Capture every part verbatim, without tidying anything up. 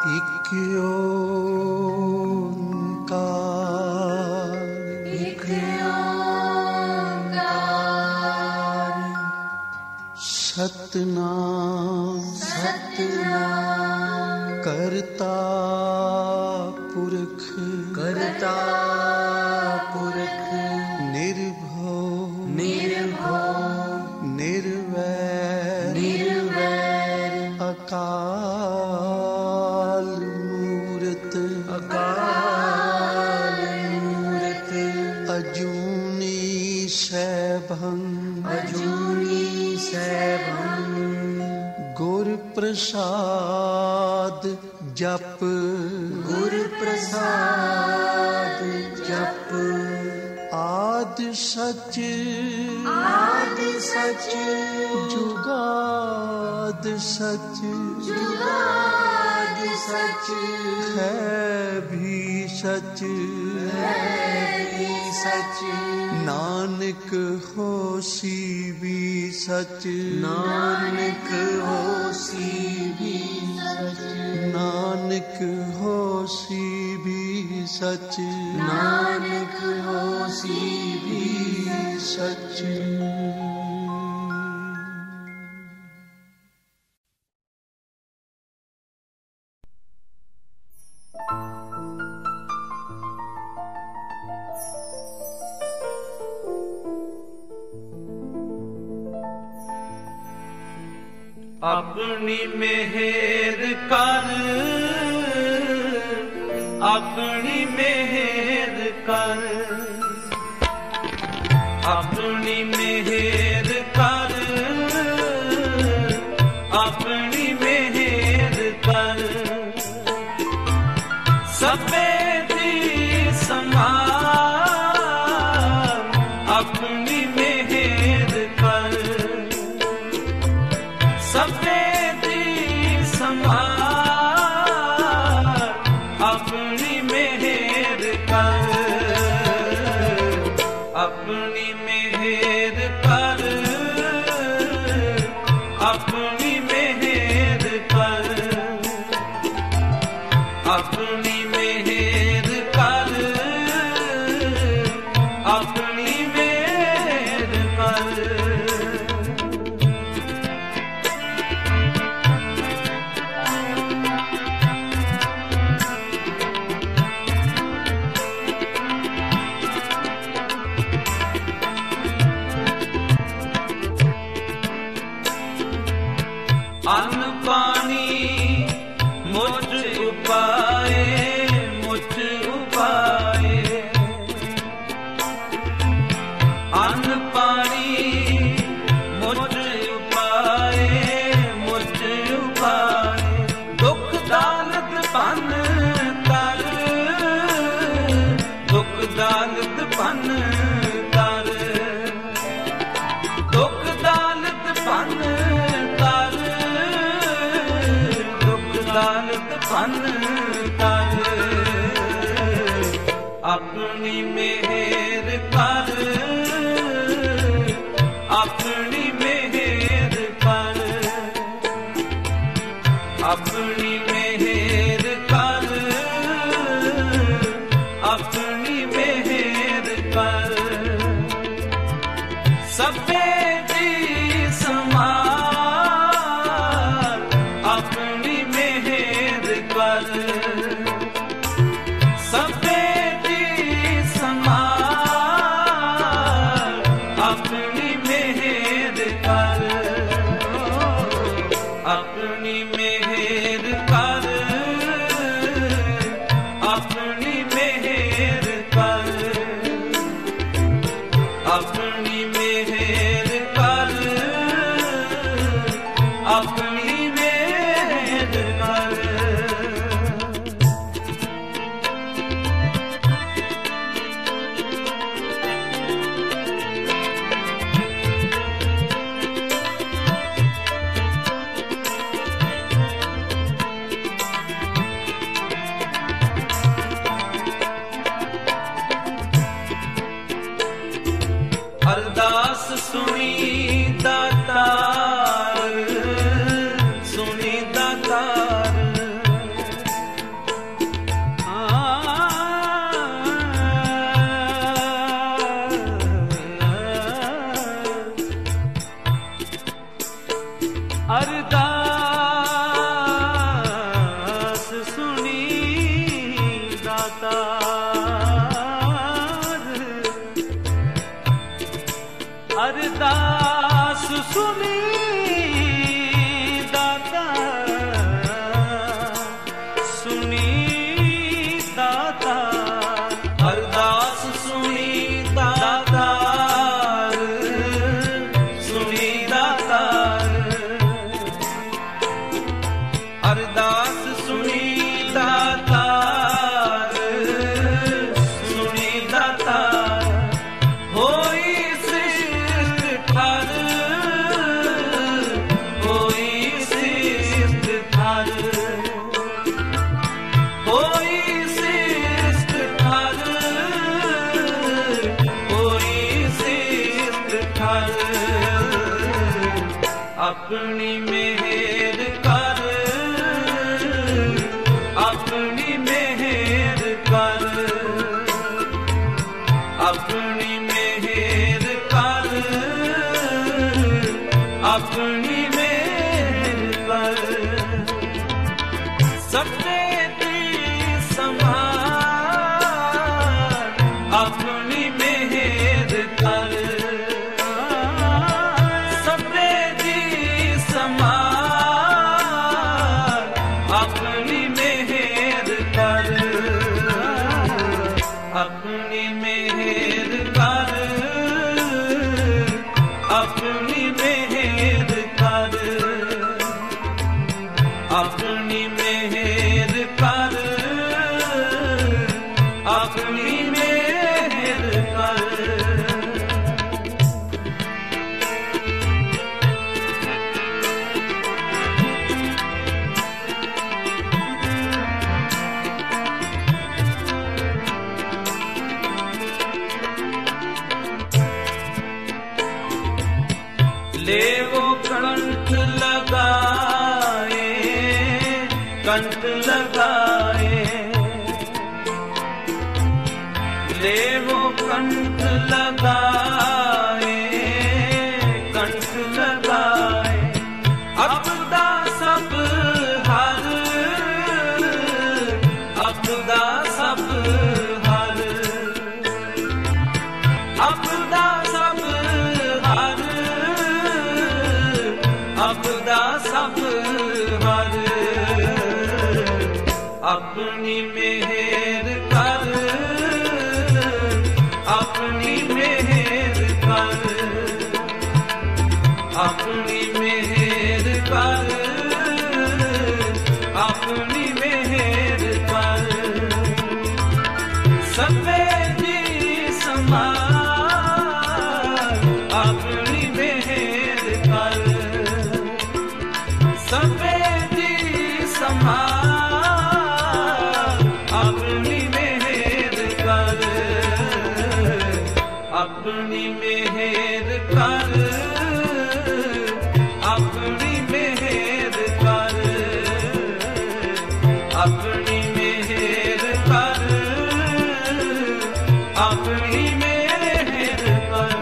एक ओंकार, एक ओंकार, सतनाम सतनाम, करता पुरख, करता पुरख, निर्भव निर्भव, निर्वैर निर्वैर, अकाल मूरत, अकाल मूरत, अजूनी सैभं, अजूनी सैभं, गुर प्रसाद जप, गुर प्रसाद जप, आद सच आद सच, जुगाद सच, जुगाद सच, है भी सच, है भी सच, नानक होसी भी सच, नानक होसी भी सच, नानक होसी भी सच, नानक होसी भी सच। अपनी मेहर कर, अपनी मेहर कर, अपनी मेहर कर, अपनी मेहर कर, सबे दी संभाल, अपनी मेहर कर, सबे दी संभाल, अपनी मेहर कर, अपनी मेहर कर, अपनी मेहर कर, अपनी मेहर कर, अपनी मेहर कर। अन्न पानी मुझ उपाए, मुझ उपाए, अन्न पानी मुझ उपाए, मुझ उपाए, दुख दालत पन कर, दुख दालत पन कर, दुख दालत पन कर, दालत पन कर, अपनी मेहर कर, अपनी मेहर कर, अपनी मेहर कर, अपनी मेहर कर, सबे दी संभाल, अपनी मेहर कर, सबे दी संभाल, अपनी मेहर कर, अपनी मेहर कर, अपनी मेहर कर, अपनी मेहर कर, अपनी मेहर कर। अरदास सुनी दातार, अरदास सुनी दातार, अरदास सुनी दातार, सुनी दातार, अरदास सुनी दातार, सुनी दातार, अरदास सुनी दातार, सुनी दातार, होई सिष्ट ठार, होई सिष्ट ठार, होई सिष्ट ठार, होई सिष्ट ठार, अपनी मेहर कर, अपनी मेहर कर, अपनी मेहर कर, अपनी मेहर कर, सफेदी संभाल, अपनी मेहर कर, सफेदी संभाल, अपनी मेहर कर, अपनी मेहर कर, अपनी मेहर कर, अपनी मेहर कर, अपनी मेहर कर। ले वो कंठ लगाए, कंठ लगाए, ले वो कंठ लगाए, कंठ लगाए, अपदा सब हर, अपदा सब हर, अपदा सब हर, अपदा सब हर, अपनी मेहर कर, अपनी मेहर कर, अपनी मेहर कर, अपनी मेहर कर, सफेदी संभाल, अपनी मेहर कर, सफेदी संभाल, अपनी मेहर कर, अपनी मेहर कर, अपनी मेहर कर, अपनी मेहर कर, अपनी मेहर कर।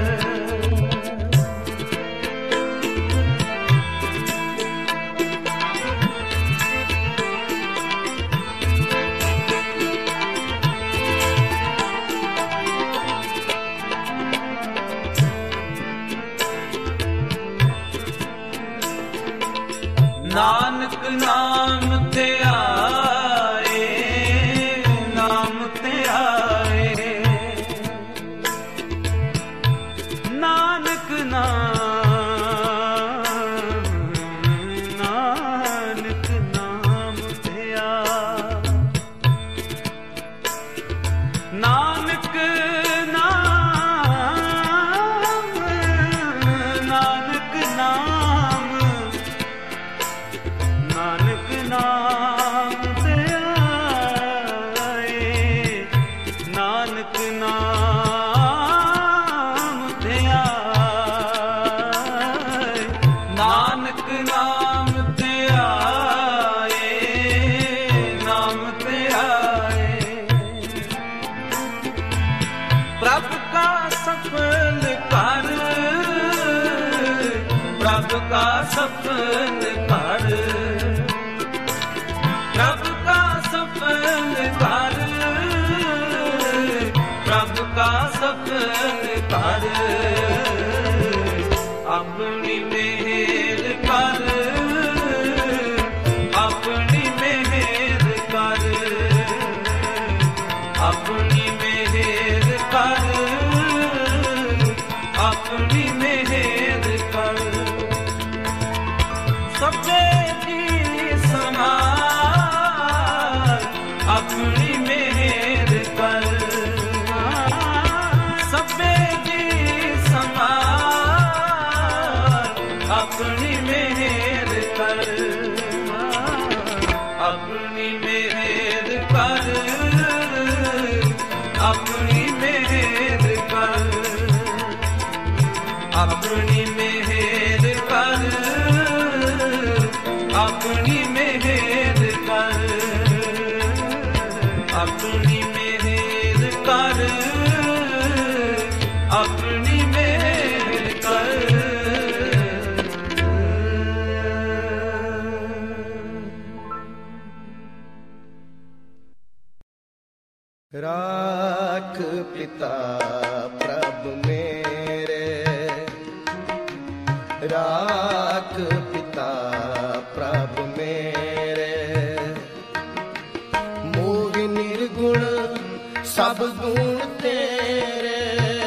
नानक नाम ते आए, नाम ते आए, नानक नाम, नानक नाम ते आए, नानक नाम, नानक नाम, नानक नाम ते आए, नानक नाम ते आए, नानक नाम ते आए, नाम ते आए, प्रभु का सफल कर, प्रभ का सपन कर, प्रभ का सपन कर, प्रभ का सपन कर, अपनी मेहर कर, अपनी मेहर कर, अपनी मेहर कर, अपनी मेहर कर। सबे की समान अपनी मेहर कर, सबे की समान अपनी मेहर कर, अपनी मेहर कर, अपनी मेहर कर, अपनी मेहर कर, अपनी मेहर कर, अपनी मेहर कर, अपनी मेहर कर। राख पिता प्रभु मेरे, राख पिता प्रभु मेरे, मोह निर्गुण सब गुण तेरे,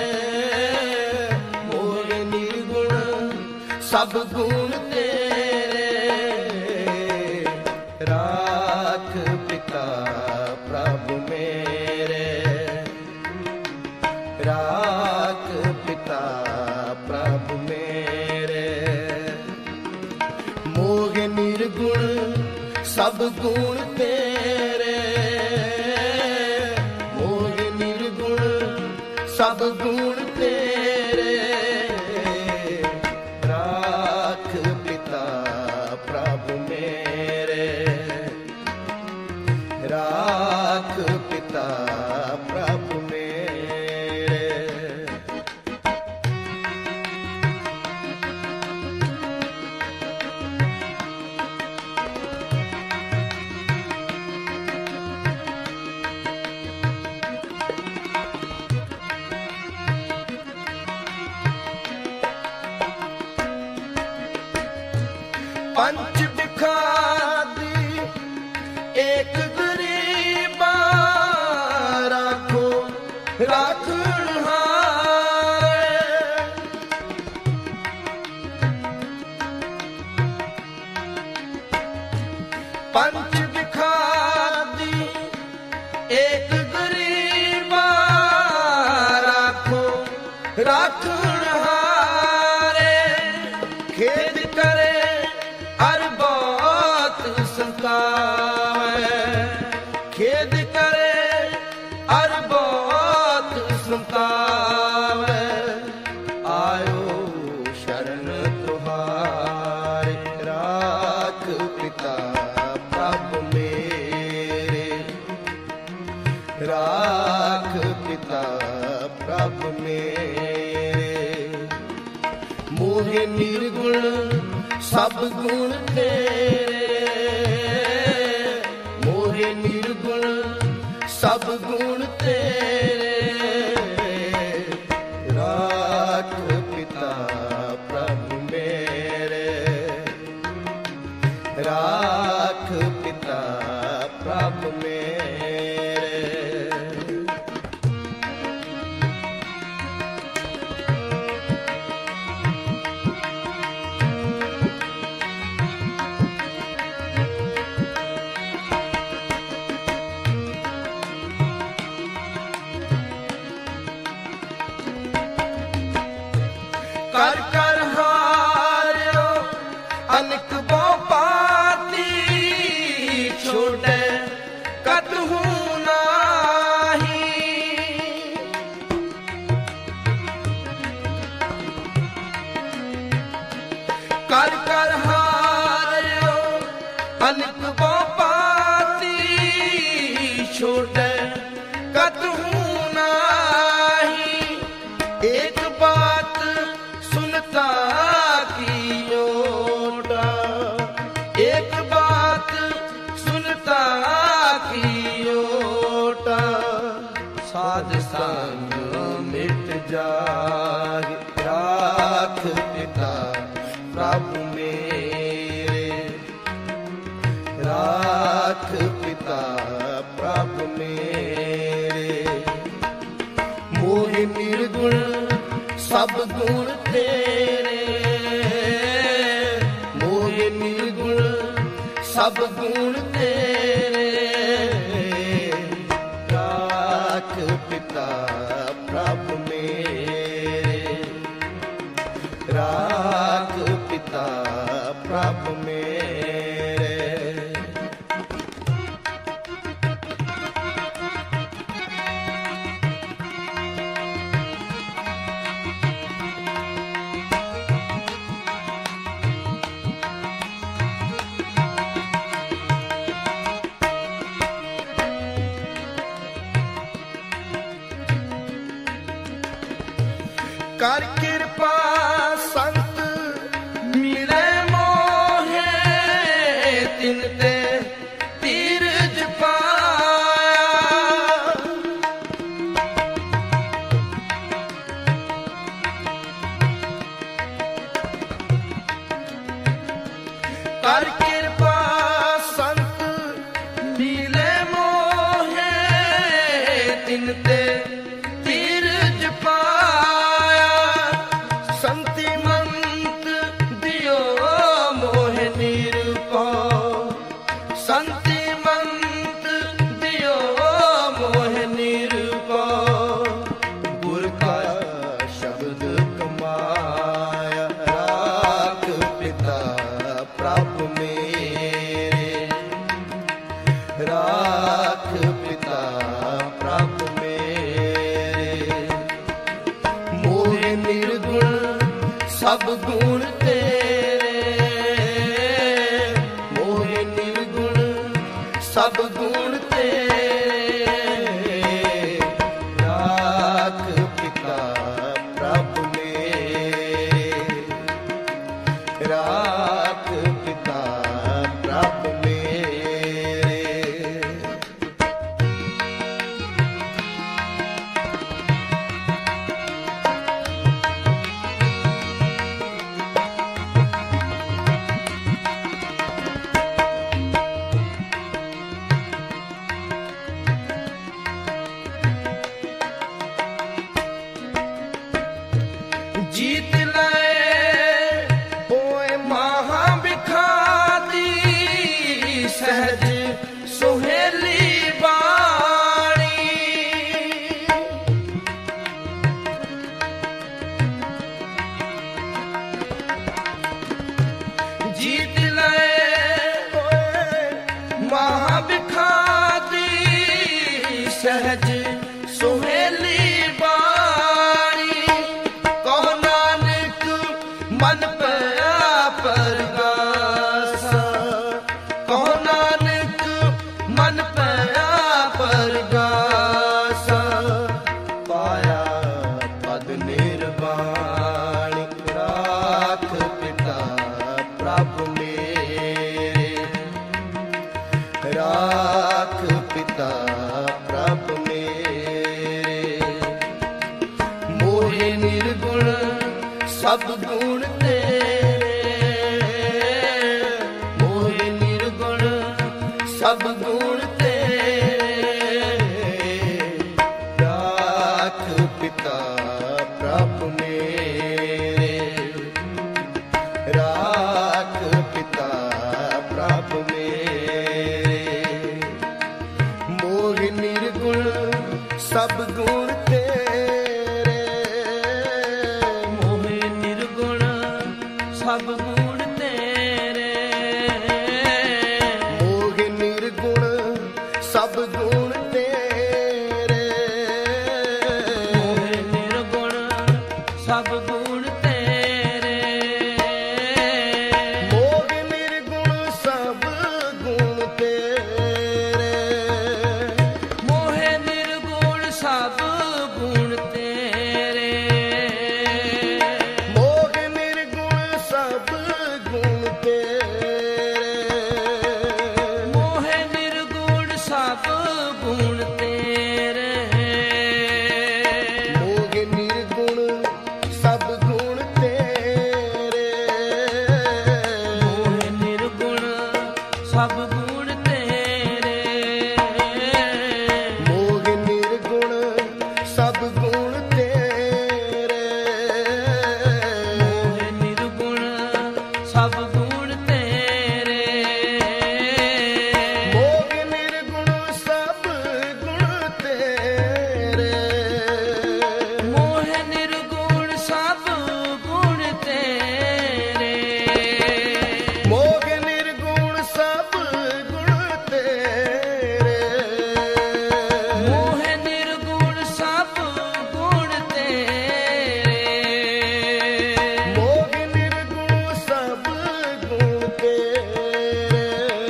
मोह निर्गुण सब गुण तेरे, राख पिता प्रभु मेरे, राख पिता प्रभु मेरे, मोह निर्गुण सब गुण तेरे, मोह निर्गुण सब गुण तेरे, राख पिता प्रभु मेरे, राख पिता प्रभु मेरे। पंच बिखादी एक गरीबा, राखो राखनहारे, पंच बिखादी एक गरीबा, राखो राखनहारे, खेद करे अर बहुत संतावे, खेद करे अर बहुत संतावे, आयो शरण तुहारे, राख पिता प्रभु मेरे, राख पिता प्रभु मेरे, मोह निर्गुण सब गुण तेरे, मोह निर्गुण सब गुण तेरे, राख पिता प्रभु मेरे, राख पिता प्रभु मेरे। कर कर हार्यो अनक बोपाती, छोड़े कतहु नाही, कर कर हार्यो अनक बोपाती, छोड़े कतहु नाही, एक बात सुनता कियो जाहि राख पिता प्रभु मेरे, राख पिता प्रभु मेरे। मोहि निर्गुण सब गुण तेरे, मोहि निर्गुण सब गुण तेरे, राख पिता प्रभु मेरे, राख पिता प्रभु मेरे। कर कृपा संत मिले मोहे, तिन ते तीरज पाया। कर कृपा संत मिले मोहे, तिन ते तीरज पाया। संतिमंत दियो मोह निरपौ, संतिमंत दियो मोह निरपौ। गुर का शब्द कमाया, राख पिता प्रभु मेरे, राख पिता प्रभु मेरे। मोह निर्गुण सब गुण तेरे, मोह निर्गुण सब गुण तेरे, राख पिता प्रभु मेरे, राख पिता प्रभु मेरे। जीत लाए होए महा बिखाती, सहज सुहेली बाणी। जीत लाए होए महा बिखाती, सहज सुहेली बाणी। कहो नानक मन पया परगासा, कहो नानक मन पया परगासा। पाया पद निर्वाण, राख पिता प्रभु मेरे, राख पिता प्रभु मेरे। मोहे निर्गुण सब गुण तेरे, मोहे निर्गुण सब गुण तेरे, राख पिता प्रभु मेरे, राख सब गुण तेरे। मोह निर्गुण सब गुण तेरे। मोह निर्गुण सब गुण तेरे। मोह निर्गुण सब गुण तेरे। मोह निर्गुण सब गुण तेरे। मोह निर्गुण सब गुण तेरे। मोह निर्गुण सब गुण तेरे। मोह निर्गुण सब गुण तेरे।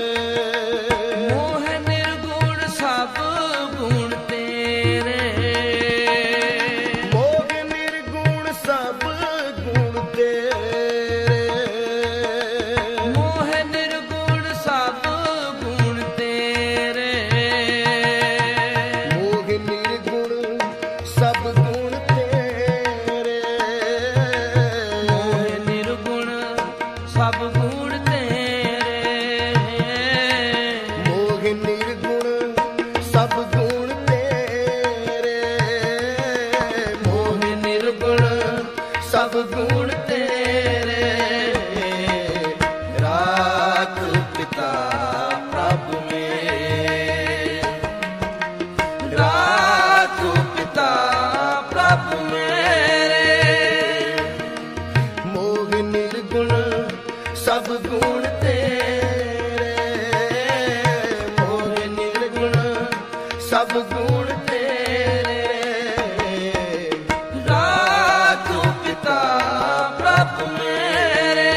मोह निर्गुण सब गुण तेरे। मोह निर्गुण सब गुण तेरे। मोह निर्गुण सब गुण तेरे। मोह निर्गुण सब गुण तेरे। मोह निर्गुण सब गुण तेरे। मोह निर्गुण सब गुण तेरे। मोह निर्गुण सब गुण तेरे। राख पिता प्रभु में। राख पिता प्रभु मेरे। मोह निर्गुण सब गुण तेरे। मोह निर्गुण सब गुण तेरे। राख पिता प्रभु मेरे।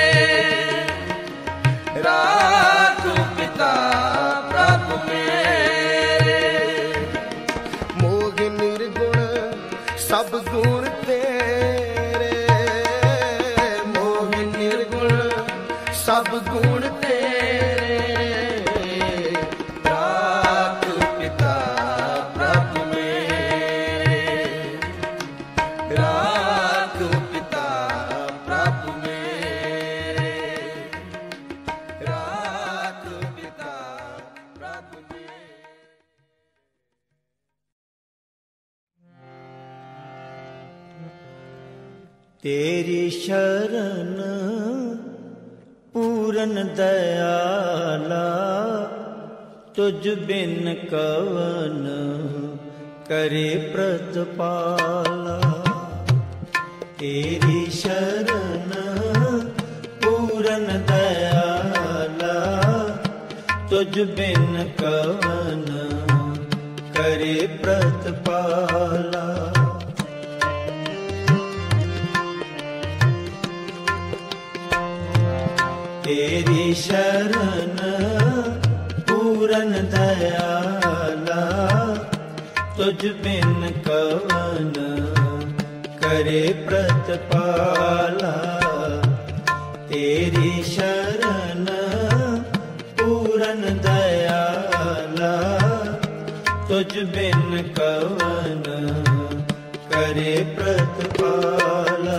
राख पिता प्रभु मेरे। मोह निर्गुण सब गुण तेरे। मोह निर्गुण सब गुण तेरे। राख पिता प्रभु मेरे। राख पिता प्रभु मेरे। राख पिता प्रभु मेरे। तेरी शरण पूरन दयाला, तुझ बिन कवन करे प्रतिपाला। तेरी शरण पूरन दयाला, तुझ बिन कवन करे प्रतिपाला। तेरी शरण पूरन दयाला, तुझ बिन कवन करे प्रतिपाला। तेरी शरण पूरन दयाला, तुझ बिन कवन करे प्रतिपाला।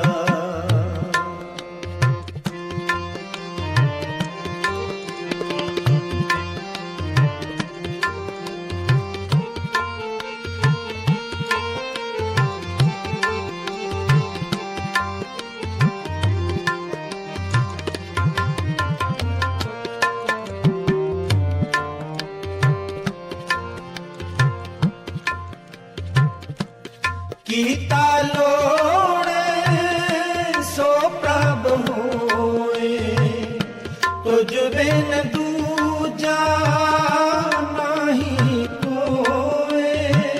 कीता लोड़े सो प्रभ होए, तुझ बिन दूजा नहीं कोए।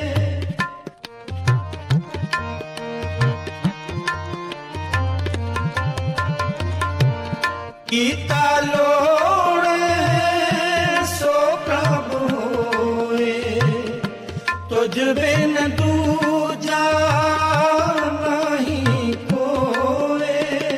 कीता लोड़े सो प्रभ होए, तुझ बिन दूजा नहीं कोए।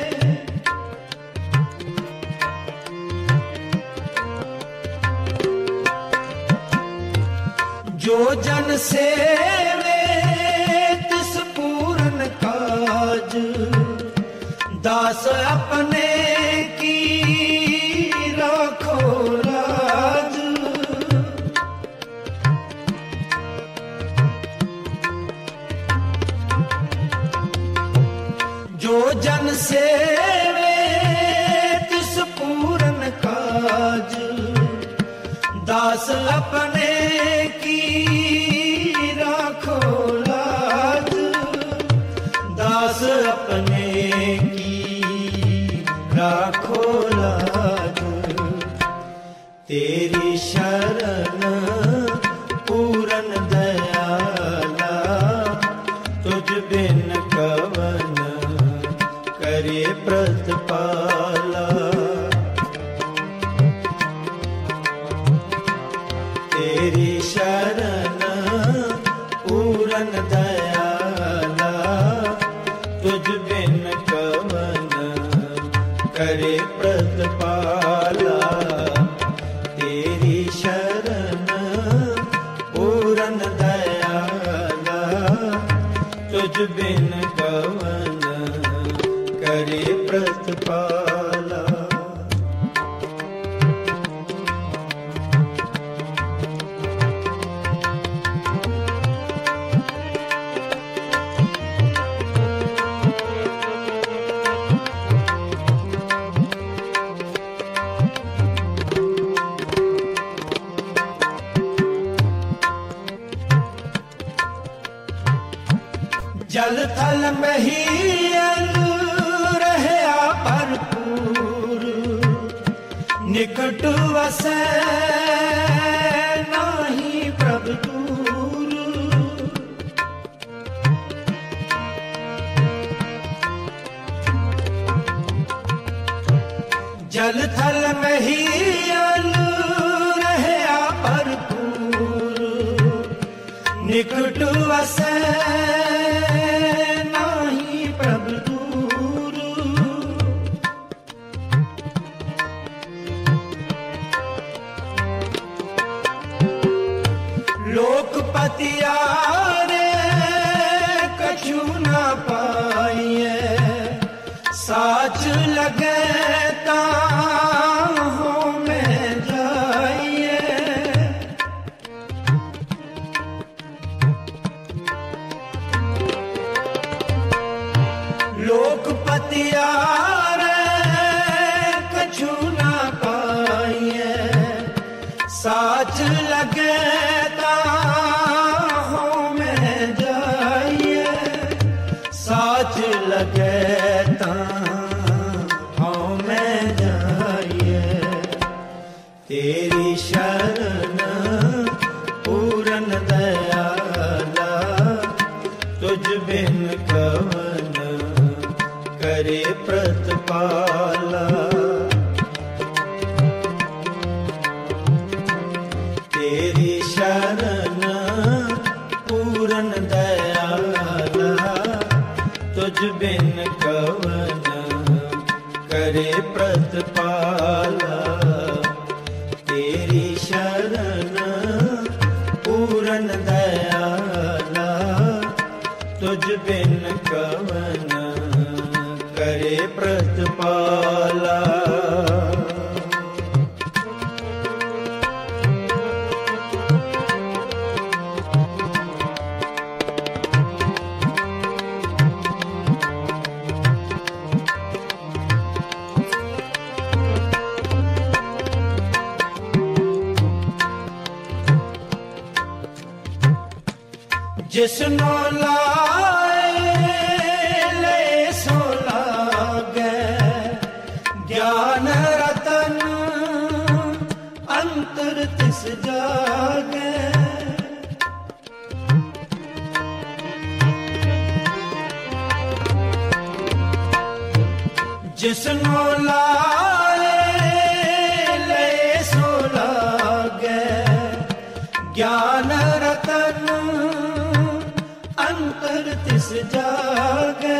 जो जन सेवे तिस पूरन काज, दास अपने की राखो राज। दास अपने की राखो लाज, दास अपने की राखो लाज। तेरी शरण पूरन दयाला, तुझ बिन कवन करे प्रतिपाला। तेरी शरण पूरन दयाला, तुझ बिन कवन करे प्रतिपाला। तेरी शरण पूरन दयाला, तुझ बिन कवन करे प्रतिपाला। जल थल महीयल रहया भरपूर, निकट वसै नाही प्रभ दूर। जल थल महीयल रहया भरपूर, निकट वसै लोकपतियारे कछु न पाइए, साच लगे ताहों में जाइए। लोकपतियारे कछु न पाइए, साच लगे साच लगे ताहों में जाइए। तेरी शरण पूरन दयाला, तुझ बिन कवन करे प्रतिपाला। तेरी शरण पूरन दयाला, तुझ बिन कवन करे प्रतिपाला। तेरी शरण पूरन दयाला, तुझ बिन कवन करे प्रतिपाला। जिसनो लाए ले सो लागे, ज्ञान रतन अंतर तिस जागे। जिसनो लाए ले सो लागे, ज्ञान रतन अंतर तिस जागे।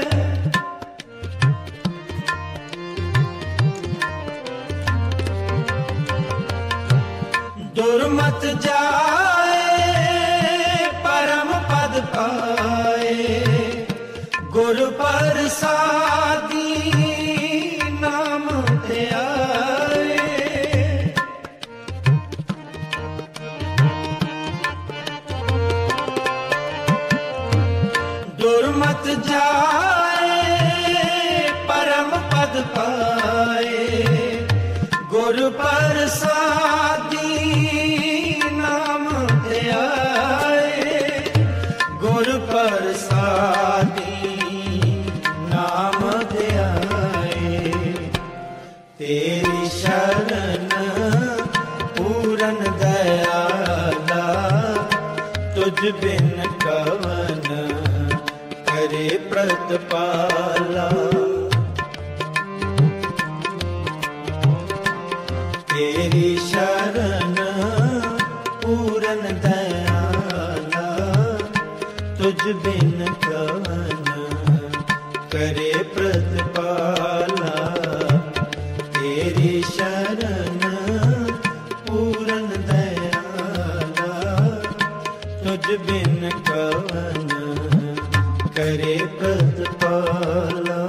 दुर्मत जाए परम पद पाए, गुरु प्रसादी नाम ते आए। दुर्मत जाए परम पद पाए, गुरु प्रसादी तेरी शरण पूरन दयाला, तुझ बिन कवन करे प्रतिपाला। तेरी शरण पूरन दयाला, तुझ बिन कवन करे प्रतिपाला। तेरी शरण पूरन दयाला, तुझ बिन कवन करे प्रतिपाला।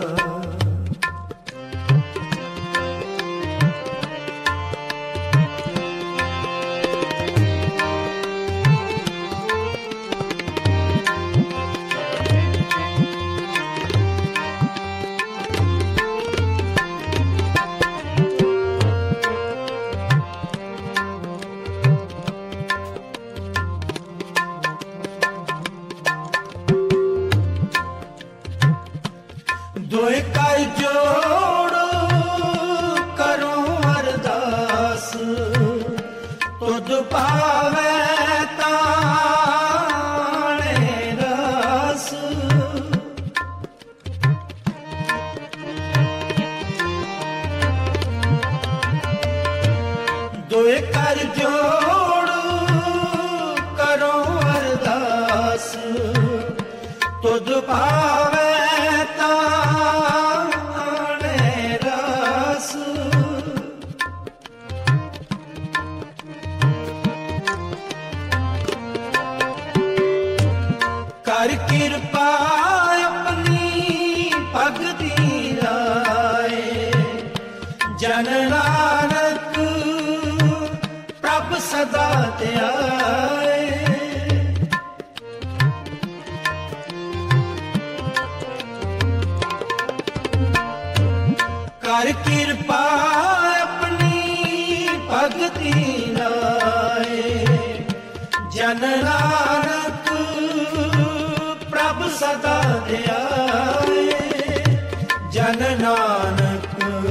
दोए कर जोड़ो करूं अरदास, तुध पावे ताणे रस। दोए कर जोड़ो करूं अरदास, तुध पावे कर कृपा अपनी भगति लाए, जन नानक प्रभ सदा ध्याए। कर कृपा अपनी भगति लाए, जन नानक प्रभ सदा ध्याए। जन नानक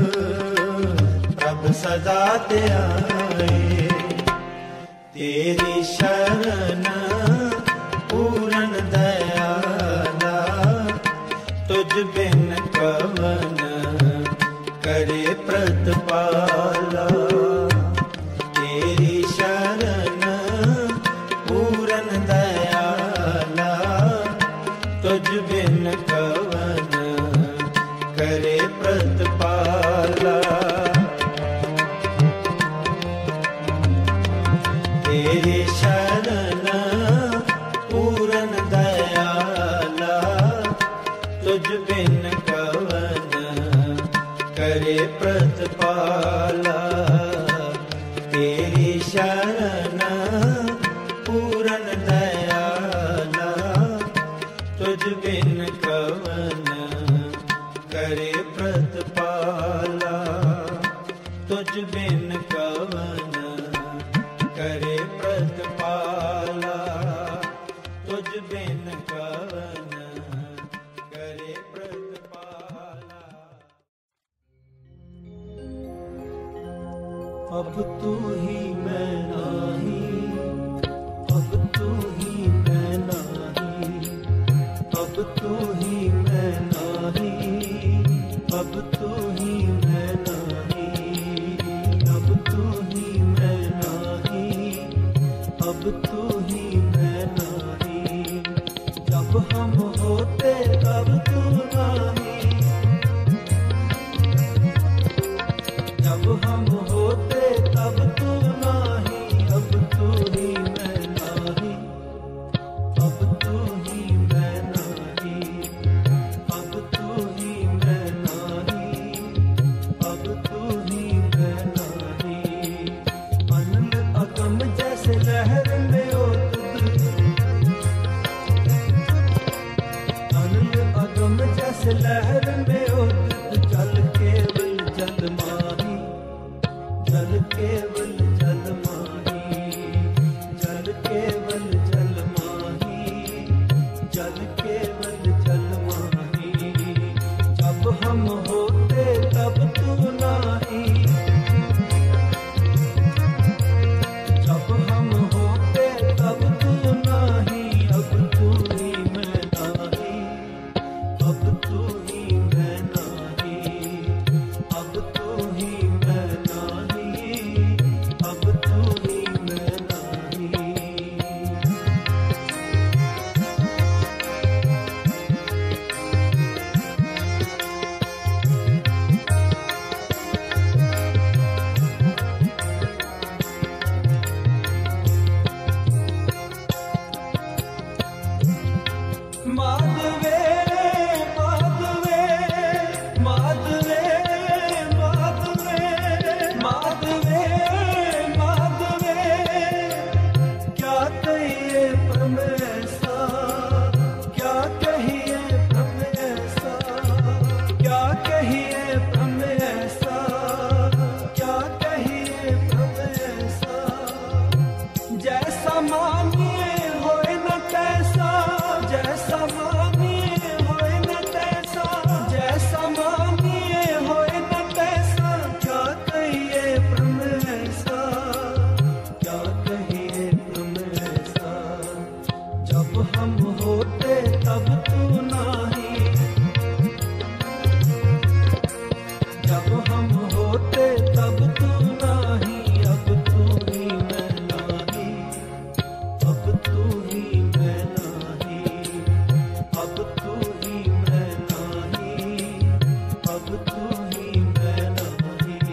प्रभ सदा ध्याए। तेरी शरण पूरन दयाला, तुझ बिन कवन करे प्रतिपाला। तेरी शरण पूरन दयाला, तुझ बिन कवन करे प्रतिपाला। तेरी शरण पूरन दयाला, तुझ बिन कवन करे प्रतिपाला। तेरी शरण पूरन दयाला, तुझ बिन कवन करे प्रतिपाला। तुझ बिन कवन करे प्रतिपाला। तुझ बिन कवन करे प्रतिपाला। अब तू ही मैं नाही, अब तू ही मैं नाही, अब तू ही मैं नाही, अब तू ही मैं नाही, अब तू ही मैं नाही, अब तू ही मैं नाही। जब हम होते तब तू नाही, जब हम होते तब तू नाही, अब तू ही मैं नाही, अब तू ही मैं नाही, अब तू ही मैं नाही, अब तू ही मैं नाही। अनंत अगम जैसे लहर में ओ तुझ, अनंत अगम जैसे लहर में ओ तुझ, जल केवल जल माही, जल केवल जल माही, जल केवल जल माही, जल केवल जल माही। जब हम होते तब तू नाही, माधवे माधवे क्या कहिए प्रभु ऐसा, क्या कहिए प्रभु ऐसा, क्या कहिए प्रभु ऐसा, क्या कहिए प्रभु ऐसा। जैसा मानिए होए न तैसा, जैसा मानिए होए न तैसा, जैसा मानिए होए न तैसा। क्या कहिए प्रभु ऐसा, क्या कहिए प्रभु ऐसा। जब हम होते तब तू नाही, जब हम होते तब तू नाही। अब तू ही मैं नाही, अब तू ही मैं नाही, अब तू ही मैं नाही, अब तू ही मैं नाही।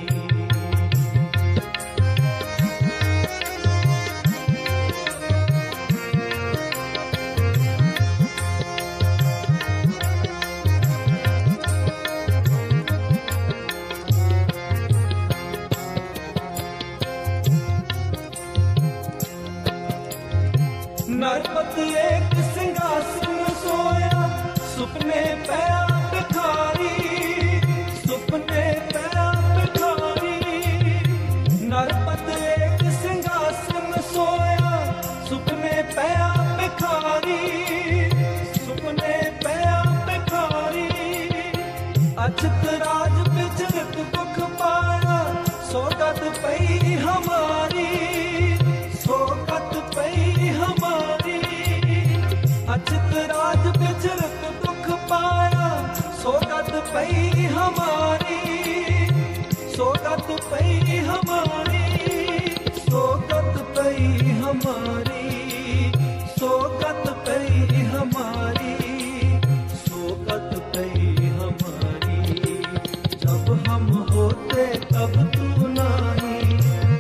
नरपत एक सिंहासन सोया, सुपने पया भिखारी, सुपने पया भिखारी। नरपत एक सिंहासन सोया, सुपने पया भिखारी, सुपने पया भिखारी। अछत राज विचरत दुख पाया, सोगत पई हमारी, सोगत पई हमारी। अछत राज विचरत दुख पाया, सोगत पई हमारी, सोगत पई हमारी, सोगत पई हमारी, सोगत पई हमारी, सोगत पई हमारी। जब हम होते तब तू नाही,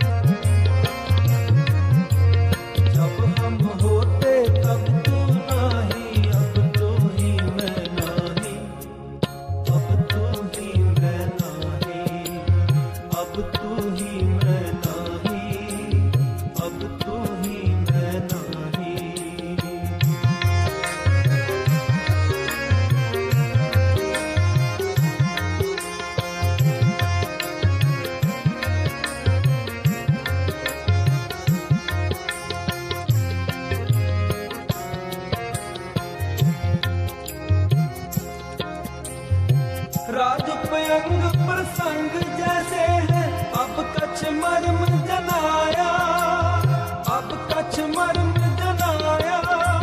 जब हम होते तब तू नाही। अब तू ही मैं नाही, अब तू ही मैं नाही, अब तू ही मैं नाही, अब तू ही मैं नाही। राजपयंग प्रसंग जैसे है, अब कछ मर्म जनाया, अब कछ मर्म जनाया।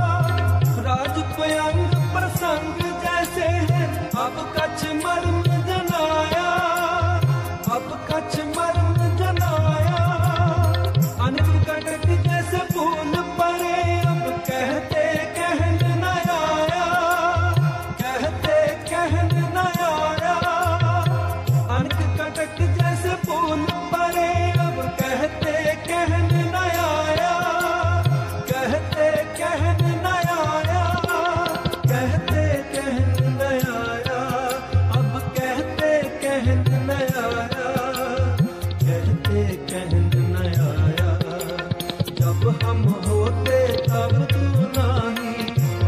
राजपयंग प्रसंग जैसे है, अब कछ मर्म जनाया, अब कछ मर्म जनाया। अनिल कटक जैसे फूल परे, अब कहते कहन न आया, कहते कहन न आया। अनिल कटक जैसे फूल परे, अब कहते कहन न आया, कहते कहन न आया, कहते कहन न आया। अब कहते कहन न आया, कहते कहन न आया। जब हम होते तब तू नाही,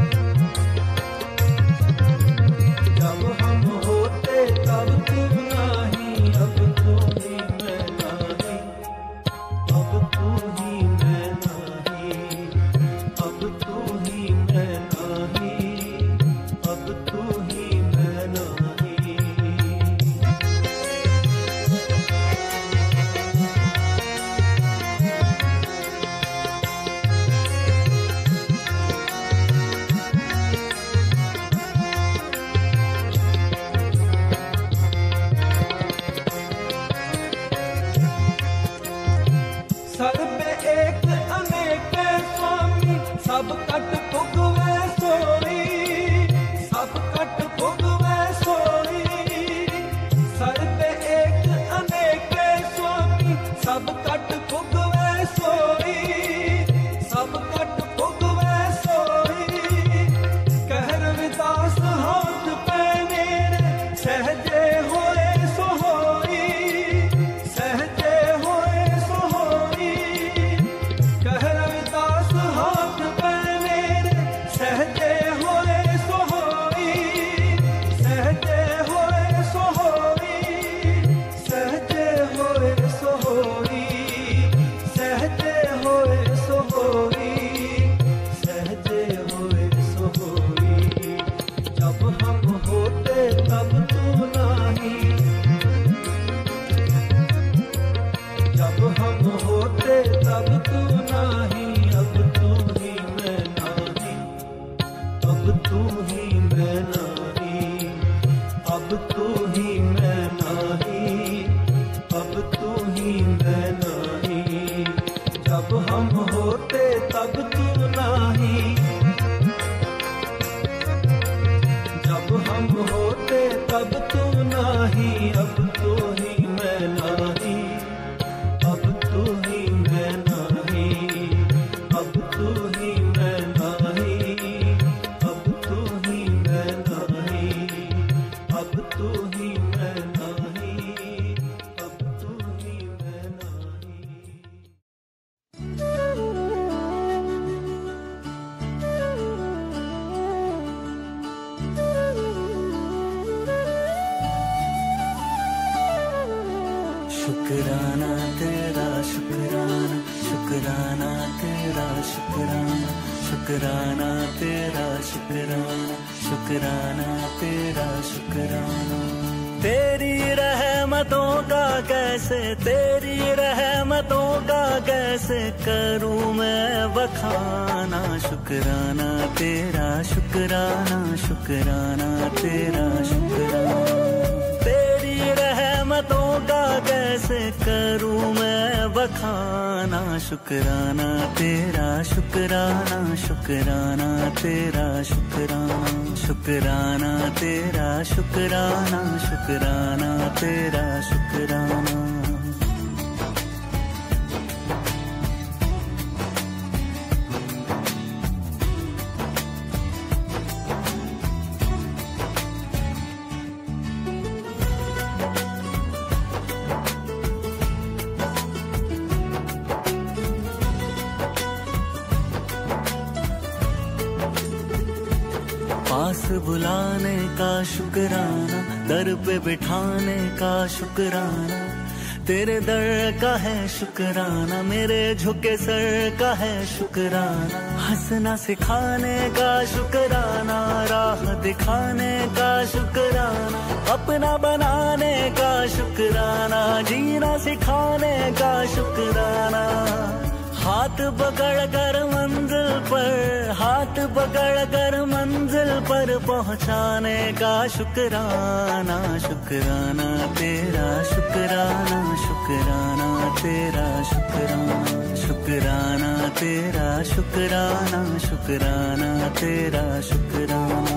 जब हम होते तब तू नाही। अब तू ही मैं नाही, अब तू ही मैं नाही, अब तू ही मैं नाही, अब तू ही मैं नाही। सर्वे एक अनेक स्वामी, सब कट भुगवे सोई, सब कट भुगवे सोई। सर्वे एक अनेक स्वामी, सब कट भुगवे सोई, सब कट भुगवे सोई। कह रविदास हाथ पैने सहजे होए सोहोई, सहजे हो तब तू नाही, अब तू ही मैं नाही, अब तू ही मैं नाही, अब तू ही मैं नाही, अब तू ही मैं नाही। जब हम होते तब तू नाही, जब हम होते तब तू नाही, अब तू ही मैं नाही, अब तू ही मैं नाही, अब तू ही मैं नाही, अब तू ही मैं नाही, अब तू ही मैं नाही, अब तू ही मैं नाही। शुक्राना तेरा शुक्राना, शुक्राना तेरा शुक्राना, शुक्राना तेरा शुक्राना, शुक्राना तेरा शुक्राना। तेरी रहमतों का कैसे, तेरी रहमतों का कैसे करूं मैं बखाना। शुक्राना तेरा शुक्राना, शुक्राना तेरा शुक्राना। तेरी रहमतों का कैसे करूं मैं बखाना। शुक्राना तेरा शुक्राना, शुक्राना तेरा शुक्राना, शुक्राना तेरा शुक्राना, शुक्राना तेरा शुक्राना। पास बुलाने का शुक्राना, दर पे बिठाने का शुक्राना। तेरे दर का है शुक्राना, मेरे झुके सर का है शुक्राना। हंसना सिखाने का शुक्राना, राह दिखाने का शुक्राना। अपना बनाने का शुक्राना, जीना सिखाने का शुक्राना। हाथ पकड़ कर मंजिल पर, हाथ पकड़ कर मंजिल पर पहुंचाने का शुक्राना। शुक्राना तेरा शुक्राना, शुक्राना तेरा शुक्राना, शुक्राना तेरा शुक्राना, शुक्राना तेरा शुक्राना।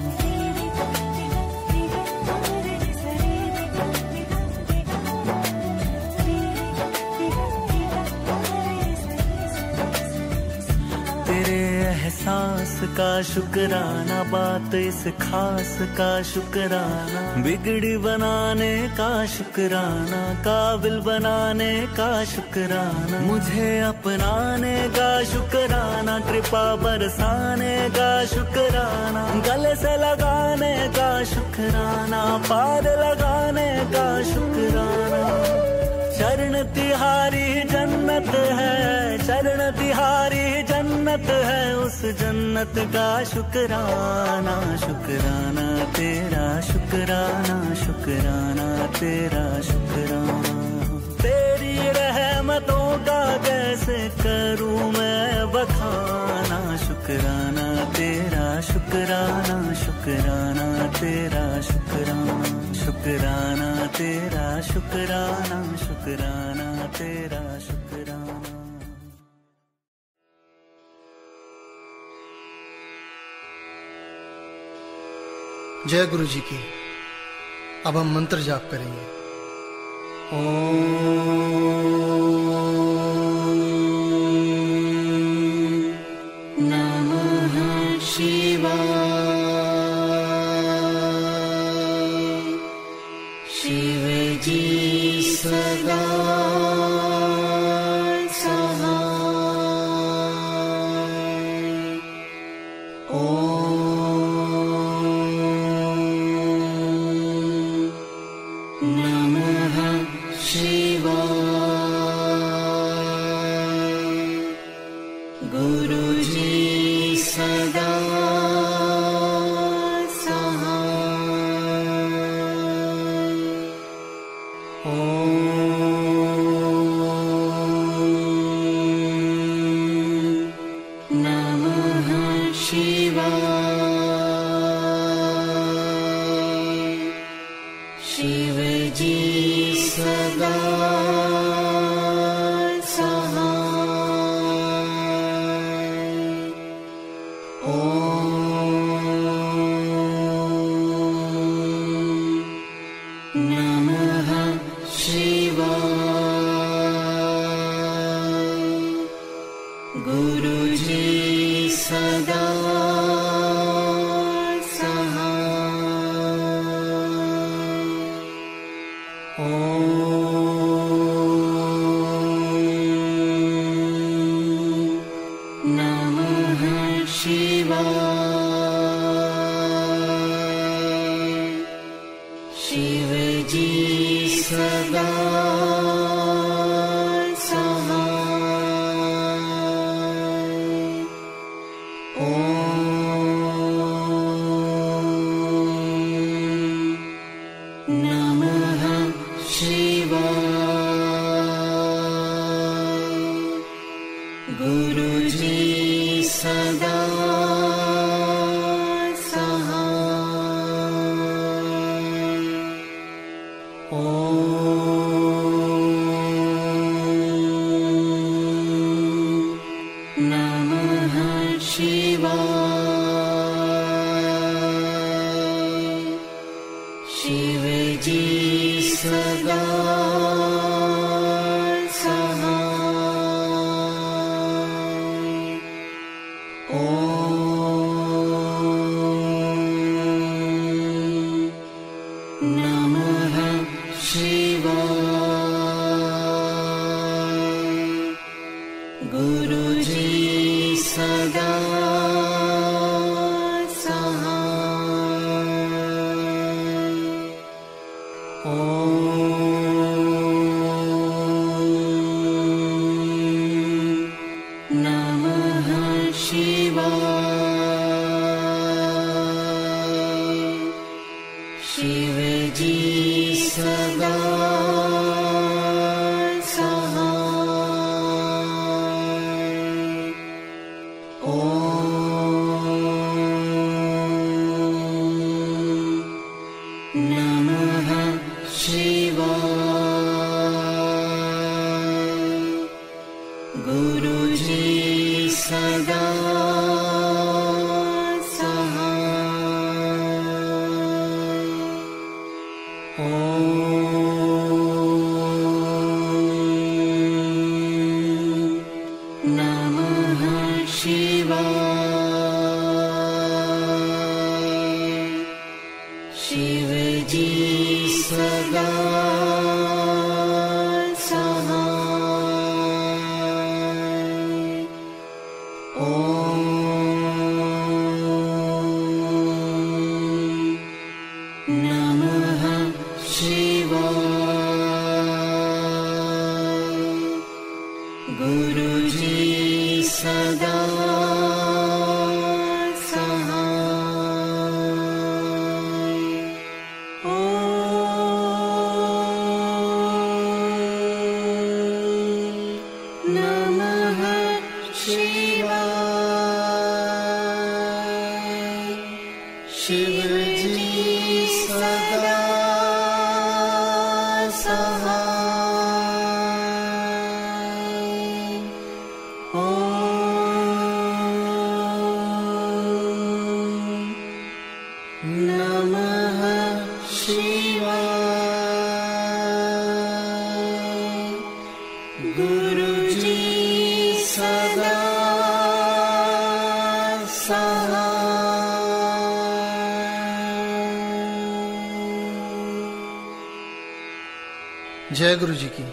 एहसास का शुक्राना, बात इस खास का शुक्राना। बिगड़ी बनाने का शुक्राना, काबिल बनाने का शुक्राना। मुझे अपनाने का शुक्राना, कृपा बरसाने का शुक्राना। गले से लगाने का शुक्राना, पार लगाने का शुक्राना। चरण तिहारी जन्नत है, चरण तिहारी जन्नत है, उस जन्नत का शुक्राना। शुक्राना तेरा शुक्राना, शुक्राना तेरा शुक्राना। तेरी रहमतों का कैसे करूं मैं बखाना। शुक्राना तेरा शुक्राना, शुक्राना तेरा शुक्राना, शुक्राना तेरा शुक्राना, शुक्राना तेरा शुक्राना। जय गुरु जी की। अब हम मंत्र जाप करेंगे। नमः शिवाय। शिव जी सदा नमः शिवाय। गुरु जी सदा सहाय। ओम नमः शिवाय। शिव जी सदा जय गुरु जी की।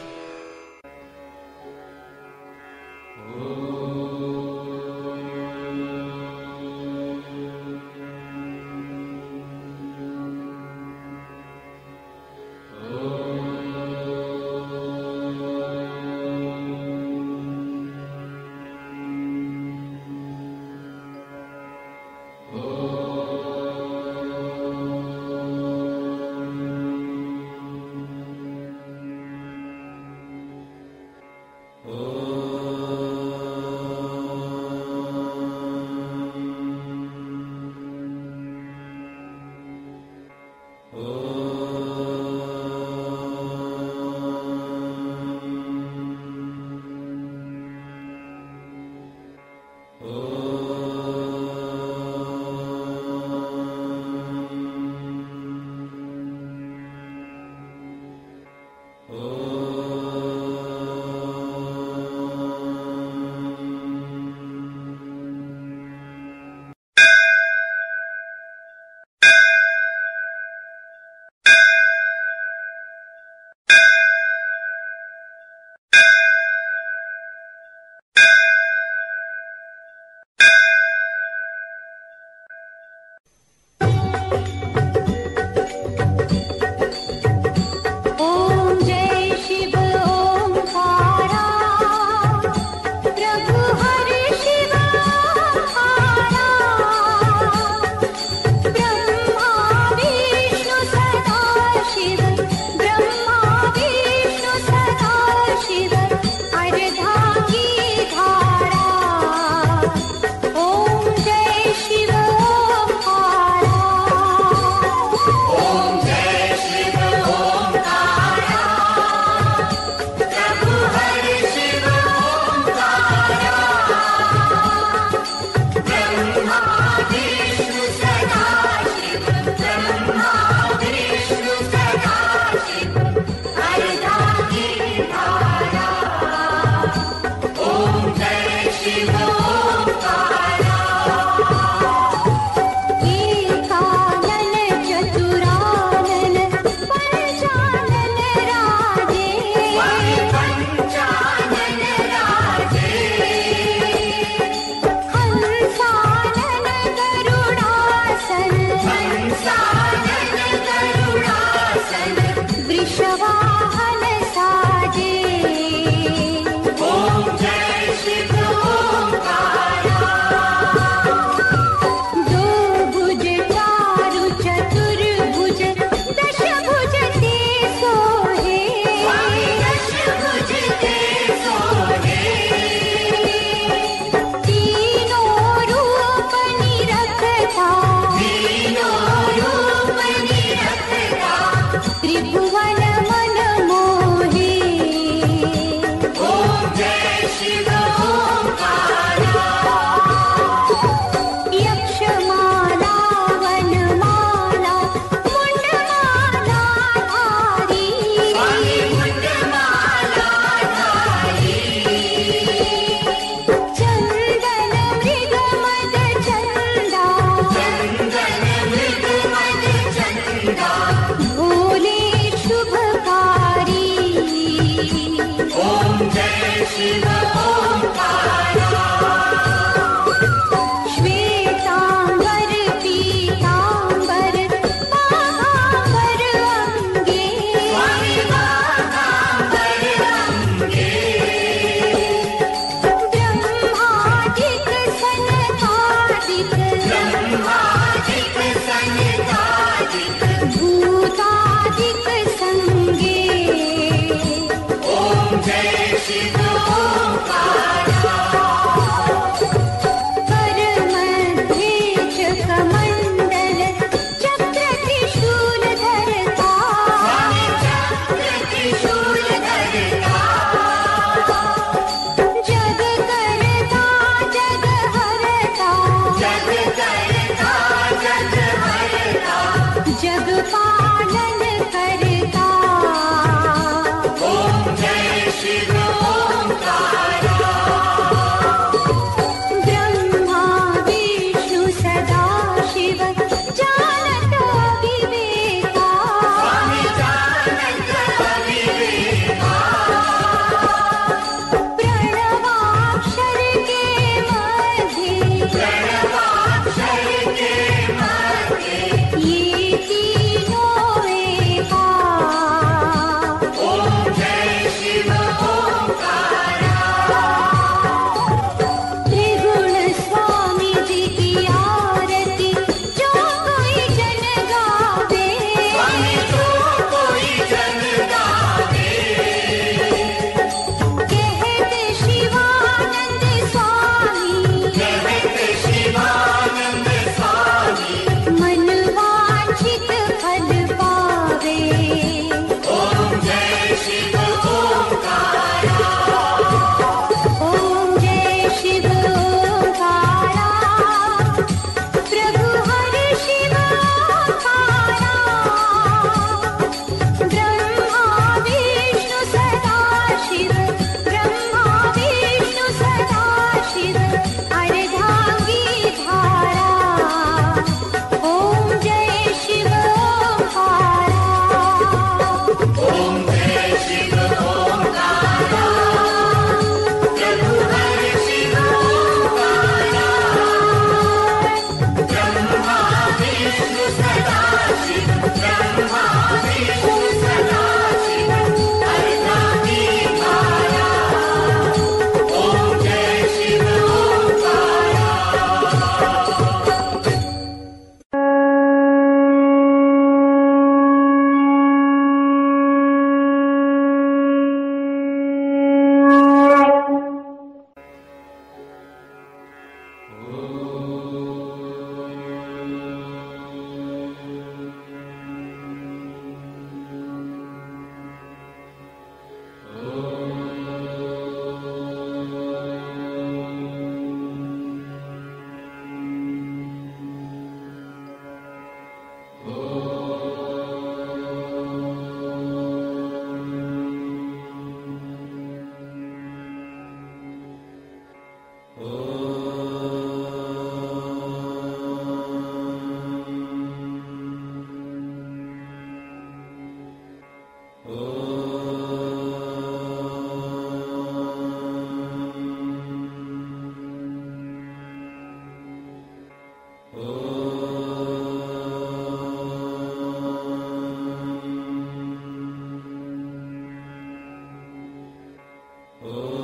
Oh